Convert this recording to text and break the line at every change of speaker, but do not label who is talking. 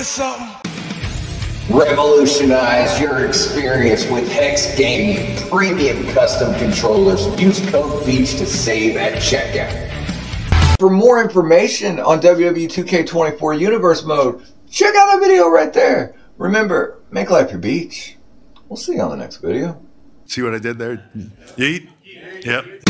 this something?
Revolutionize your experience with Hex Gaming premium custom controllers. Use code BEACH to save at checkout. For more information on WWE 2K24 Universe Mode, check out that video right there. Remember, make life your beach. We'll see you on the next video.
See what I did there? Yeet? Yep.